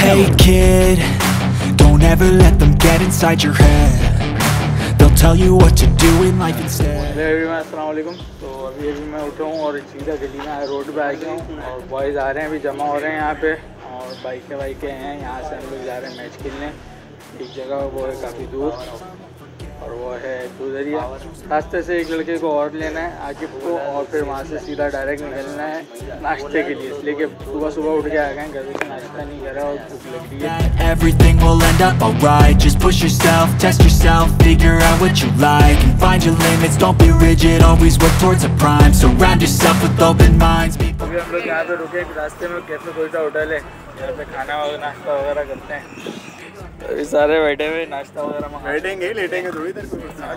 Hey kid, don't ever let them get inside your head. They'll tell you what to do in life instead. अस्सलाम वालेकुम। तो अभी मैं उठा हूँ और सीधा गली में रोड पे आ गया हूँ और बॉयज़ आ रहे हैं, अभी जमा हो रहे हैं यहाँ पे और बाइकें हैं। यहाँ से हम लोग जा रहे हैं मैच खेलने। एक जगह वो है काफ़ी दूर और वो है दरिया। रास्ते से एक लड़के को और लेना है आकिब को और फिर वहाँ से सीधा डायरेक्ट निकलना है नाश्ते के लिए, इसलिए कि सुबह उठ के आ गए, घर से नाश्ता नहीं करा और भूख लग रही है। Everything will end up alright. Just push yourself, test yourself, figure out what you like and find your limits. Don't be rigid, always work towards a prime. Surround yourself with open minds. अभी हम लोग यहाँ पे रुके, रास्ते में cafe कोई सा होटल है, यहाँ पे खाना वगैरह नाश्ता वगैरह करते हैं। अभी सारे बैठे हुए नाश्ता वगैरह बैठेंगे लेटेंगे थोड़ी देर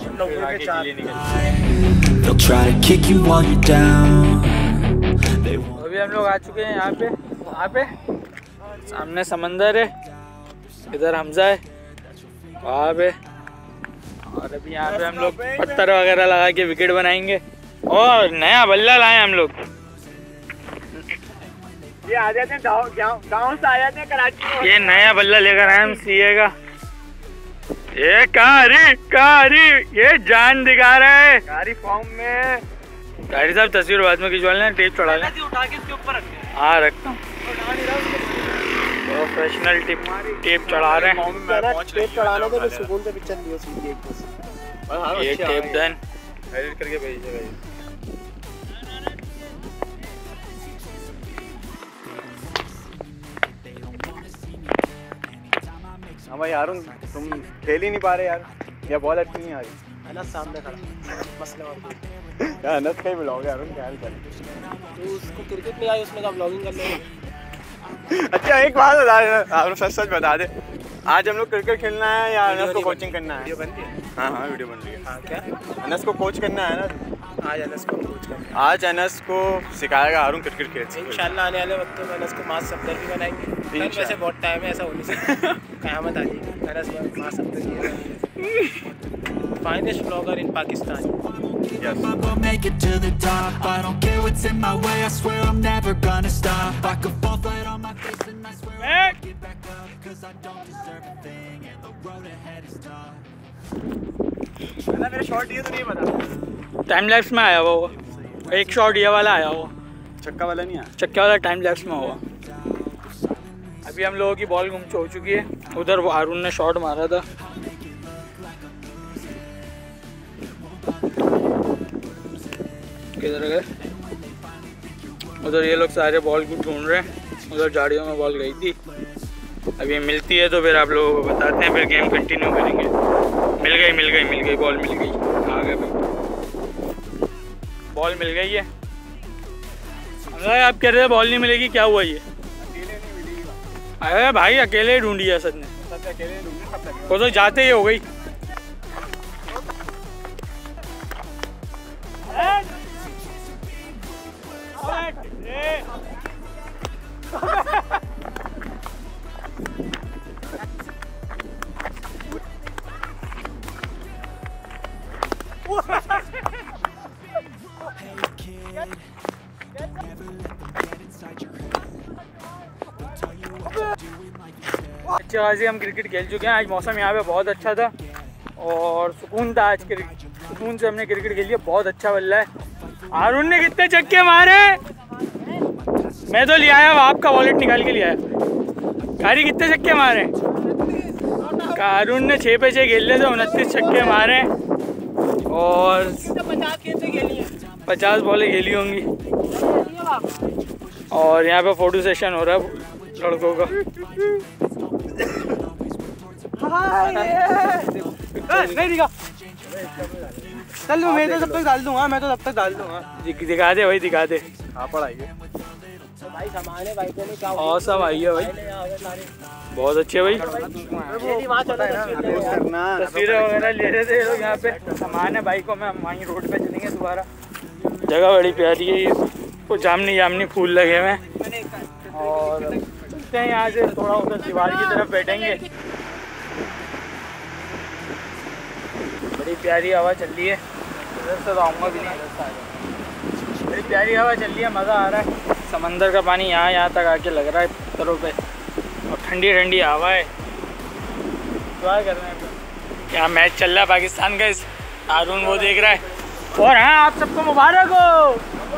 They'll try to kick you while you're down. अभी हम लोग आ चुके हैं यहाँ पे। वहाँ पे सामने समंदर है, इधर हमजा है वहाँ पे, और अभी यहाँ पे हम लोग पत्थर वगैरह लगा के विकेट बनाएंगे और नया बल्ला लाए हम लोग। ये आ जाते हैं गाँव से आ जाते हैं कराची। ये नया बल्ला लेकर आए हम सीए का। ये कारी ये जान दिखा रहा है कारी फॉर्म में। कारी साहब तस्वीर बाद में खिंचवा लेना, टेप चढ़ा लेना। उठा के इसके ऊपर रख। हाँ रखता हूँ। प्रोफेशनल टेप चढ़ा रहे हैं। टेप चढ़ाने के लिए सुकून से पिक्चर लियो सीधी एक बस। ये टेप डन एडिट करके भेजिएगा। हाँ भाई यार तुम खेल ही नहीं पा रहे यार, या बॉल अच्छी नहीं आ रही। अनस सामने खड़ा मसला यार, अनस का ही ब्लॉग है यार, क्या हाल चाल? तो उसको क्रिकेट में आई, उसमें का ब्लॉगिंग कर ले। अच्छा एक बात बता दे, आप सच बता दे, आज हम लोग क्रिकेट खेलना है या अनस को कोचिंग करना है? वीडियो बन रही है। हाँ वीडियो बन रही है। हाँ क्या अनस को कोच करना है ना? आज अनस को कोच करना, आज अनस को सिखाएगा हारून क्रिकेट खेल। इंशाल्लाह आने वाले वक्त में अनस को मास सफदर भी बनाएंगे। वैसे बहुत टाइम है, ऐसा हो नहीं सकता। क़यामत आ जाएगी। अनस मास सफदर की finest blogger in Pakistan. I'll make it to the top. I don't care what's in my way. I swear I'm never gonna stop. I could fall flat on my face and I swear I'll get back up. 'Cause I don't deserve a thing and the road ahead is tough. मेरा shot ये तो नहीं पता। Time lapse में आया हुआ होगा, एक शॉट ये वाला आया हुआ, चक्का वाला नहीं आया। चक्का वाला टाइम लैप्स में हुआ। अभी हम लोगों की बॉल गुम हो चुकी है, उधर वो हारून ने शॉट मारा था। किधर गए? उधर ये लोग सारे बॉल को ढूंढ रहे हैं, उधर झाड़ियों में बॉल गई थी। अभी मिलती है तो फिर आप लोगों को बताते हैं, फिर गेम कंटिन्यू करेंगे। मिल गई बॉल मिल गई। आ गए भाई, बॉल मिल गई है। आप कह रहे थे बॉल नहीं मिलेगी, क्या हुआ ये? अकेले नहीं मिलेगी। अरे भाई अकेले ढूंढी है सच ने, सब अकेले ढूंढे, वो तो जाते ही हो गई। अच्छी खासी हम क्रिकेट खेल चुके हैं। आज मौसम यहाँ पे बहुत अच्छा था और सुकून था। आज सुकून से हमने क्रिकेट खेली है, बहुत अच्छा बल्ला है। हारून ने कितने छक्के मारे? मैं तो ले आया, आपका वॉलेट निकाल के ले आया। कारी कितने छक्के मारे? हारून ने 6 पे 6 खेल लिए थे, 29 छक्के मारे और 50 बॉलें खेली होंगी। और यहाँ पे फोटो सेशन हो रहा है लड़कों का। चल मैं तो तब तक डाल दूंगा, दिखा दे भाई, दिखा दे। हाँ पढ़ाइए भाई, सामान है भाई को क्या और सब आई है भाई, बहुत अच्छे भाई। तस्वीरें वगैरह ले रहे थे लोग यहाँ पे। सामान है बाइकों में, हम वहीं रोड पे चलेंगे दोबारा। जगह बड़ी प्यारी है, ये कुछ जामनी फूल लगे हुए हैं और चलते हैं यहाँ से थोड़ा उधर दीवार की तरफ बैठेंगे। बड़ी प्यारी हवा चल रही है, इधर से तो आऊँगा भी नहीं। बड़ी प्यारी हवा चल रही है, मज़ा आ रहा है। समंदर का पानी यहाँ तक आके लग रहा है पत्थरों पे। और ठंडी ठंडी हवा है। दुआ कर रहे हैं। क्या मैच चल रहा है पाकिस्तान का, इस हारून वो देख रहा है। और हाँ, आप सबको मुबारक हो।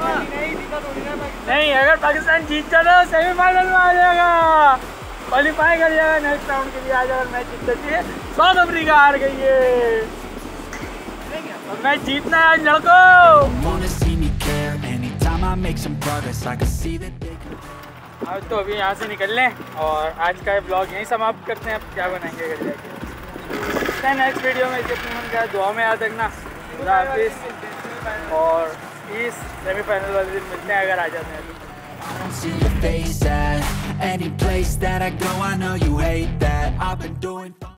नहीं, अगर पाकिस्तान जीत जाता तो सेमीफाइनल में आ जाएगा, क्वालिफाई कर जाएगा नेक्स्ट राउंड के लिए। आज अगर मैच जीत जाती है, साउथ अफ्रीका हार गई है, और मैच जीतना है आज लड़कों। आज तो अभी यहाँ से निकल लें और आज का ब्लॉग यहीं समाप्त करते हैं। अब क्या बनाएंगे घर जाके, नेक्स्ट वीडियो में इसे अपने मन का दुआ में याद रखना। खुदा हाफिज़, और इस सेमीफाइनल वाले दिन मिलते हैं अगर आ जाते हैं। See your face at any place that I go, I know you hate that I've been doing